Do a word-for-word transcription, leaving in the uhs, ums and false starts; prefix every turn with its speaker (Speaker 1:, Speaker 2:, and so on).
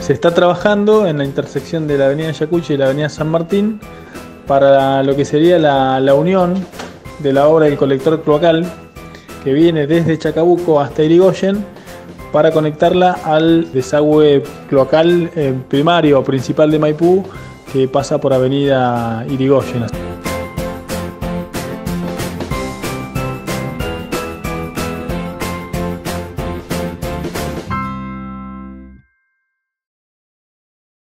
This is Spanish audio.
Speaker 1: Se está trabajando en la intersección de la avenida Yacuche y la avenida San Martín para lo que sería la, la unión de la obra del colector cloacal que viene desde Chacabuco hasta Irigoyen para conectarla al desagüe cloacal eh, primario o principal de Maipú que pasa por avenida Irigoyen.